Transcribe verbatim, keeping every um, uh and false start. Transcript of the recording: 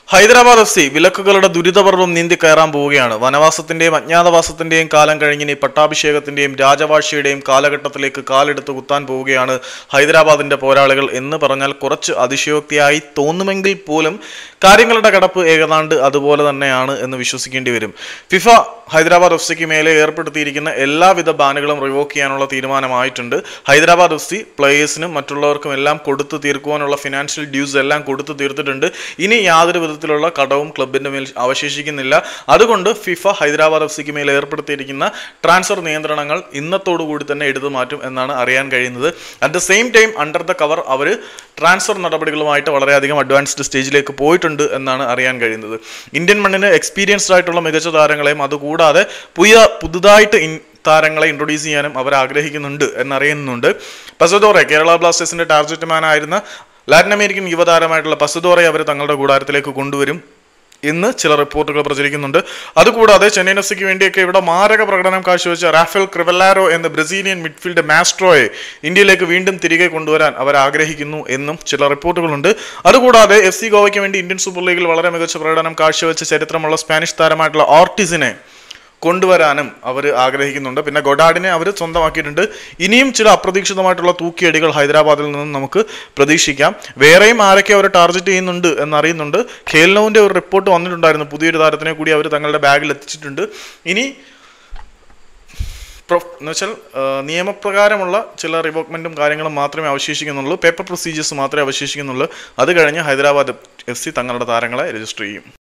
Hyderabad F C വിലക്കുകളുടെ ദുരിതപർവ്വം നീന്തി കയറാൻ പോവുകയാണ്. വനവാസത്തിന്റെയും അജ്ഞാതവാസത്തിന്റെയും കാലം കഴിഞ്ഞിനി പട്ടാഭിഷേകത്തിന്റെയും രാജവാഴ്ചയുടെയും കാലഘട്ടത്തിലേക്ക് കാലെടുത്ത് കുത്താൻ പോവുകയാണ് ഹൈദരാബാദിന്റെ പോരാളികൾ എന്ന് പറഞ്ഞാൽ കുറച്ച് അതിശയോക്തിയായി തോന്നുമെങ്കിൽ പോലും കാര്യങ്ങളുടെ കടപ്പ് ഏകനാണ്ട് അതുപോലെ തന്നെയാണ് എന്ന് വിശ്വസിക്കേണ്ടി വരും. ഫിഫ ഹൈദരാബാദ് എഫ് സിക്ക് മേലെ ഏർപ്പെടുത്തിയിരിക്കുന്ന എല്ലാവിധ ബാനുകളും റിവോക്ക് ചെയ്യാനുള്ള തീരുമാനമായിട്ടുണ്ട്. ഹൈദരാബാദ് എഫ് സി പ്ലേയേഴ്സിനും മറ്റുള്ളവർക്കും എല്ലാം കൊടുത്തു തീർക്കുവാനുള്ള ഫിനാൻഷ്യൽ ഡ്യൂസ് എല്ലാം കൊടുത്തു തീർത്തിട്ടുണ്ട്. ഇനി യാതൊരു വിധത്തിലുള്ള കടവും ക്ലബിന്റെ മേൽ അവശേഷിക്കുന്നില്ല. അതുകൊണ്ട് ഫിഫ ഹൈദരാബാദ് എഫ് സിക്ക് മേൽ ഏർപ്പെടുത്തിയിരിക്കുന്ന ട്രാൻസ്ഫർ നിയന്ത്രണങ്ങൾ ഇന്നത്തോടുകൂടി തന്നെ എടുത്തു മാറ്റും എന്നാണ് അറിയാൻ കഴിയുന്നത്. At the same time under the cover അവർ ട്രാൻസ്ഫർ നടപടികളുമായിട്ട് വളരെയധികം അഡ്വാൻസ്ഡ് സ്റ്റേജിലേക്ക് പോയിട്ടുണ്ട് എന്നാണ് അറിയാൻ കഴിയുന്നത്. ഇന്ത്യൻ മണ്ണിന് എക്സ്പീരിയൻസ്ഡ് ആയിട്ടുള്ള മികച്ച താരങ്ങളെയും അതുകൂടാതെ പുതിയ പുതുതായിട്ട് താരങ്ങളെ ഇൻട്രൊഡ്യൂസ് ചെയ്യാനും അവർ ആഗ്രഹിക്കുന്നുണ്ട് എന്നറിയുന്നുണ്ട്. പസദോറെ കേരള ബ്ലാസ്റ്റേഴ്സിന്റെ ടാർഗറ്റ് മാൻ ആയിരുന്ന ലാറ്റിൻ അമേരിക്കൻ യുവതാരമായിട്ടുള്ള പസദോറെ അവർ തങ്ങളുടെ കൂടാരത്തിലേക്ക് കൊണ്ടുവരും എന്ന് ചില റിപ്പോർട്ടുകൾ പ്രചരിക്കുന്നുണ്ട്. അതുകൂടാതെ ചെന്നൈയിൻ എഫ് സിക്ക് വേണ്ടിയൊക്കെ ഇവിടെ മാരക പ്രകടനം കാഴ്ചവെച്ച റാഫേൽ ക്രിവല്ലാരോ എന്ന ബ്രസീലിയൻ മിഡ്ഫീൽഡ് മാസ്ട്രോയെ ഇന്ത്യയിലേക്ക് വീണ്ടും തിരികെ കൊണ്ടുവരാൻ അവർ ആഗ്രഹിക്കുന്നു എന്നും ചില റിപ്പോർട്ടുകളുണ്ട്. അതുകൂടാതെ എഫ് സി ഗോവയ്ക്ക് വേണ്ടി ഇന്ത്യൻ സൂപ്പർ ലീഗിൽ വളരെ മികച്ച പ്രകടനം കാഴ്ചവെച്ച ചരിത്രമുള്ള സ്പാനിഷ് താരമായിട്ടുള്ള ഓർട്ടിസിനെ കൊണ്ടുവരാനും അവർ ആഗ്രഹിക്കുന്നുണ്ട്. പിന്നെ ഗൊഡാഡിനെ അവർ സ്വന്തമാക്കിയിട്ടുണ്ട്. ഇനിയും ചില അപ്രതീക്ഷിതമായിട്ടുള്ള തൂക്കിയടികൾ ഹൈദരാബാദിൽ നിന്നും നമുക്ക് പ്രതീക്ഷിക്കാം. വേറെയും ആരൊക്കെ അവർ ടാർഗറ്റ് ചെയ്യുന്നുണ്ട് എന്നറിയുന്നുണ്ട്. ഖേൽനോവിന്റെ ഒരു റിപ്പോർട്ട് വന്നിട്ടുണ്ടായിരുന്നു. പുതിയൊരു താരത്തിനെ കൂടി അവർ തങ്ങളുടെ ബാഗിൽ എത്തിച്ചിട്ടുണ്ട്. ഇനി എന്ന് വെച്ചാൽ നിയമപ്രകാരമുള്ള ചില റിവോക്മെന്റും കാര്യങ്ങളും മാത്രമേ അവശേഷിക്കുന്നുള്ളൂ. പേപ്പർ പ്രൊസീജിയേഴ്സ് മാത്രമേ അവശേഷിക്കുന്നുള്ളൂ. അത് കഴിഞ്ഞ് ഹൈദരാബാദ് എഫ് സി തങ്ങളുടെ താരങ്ങളെ രജിസ്റ്റർ ചെയ്യും.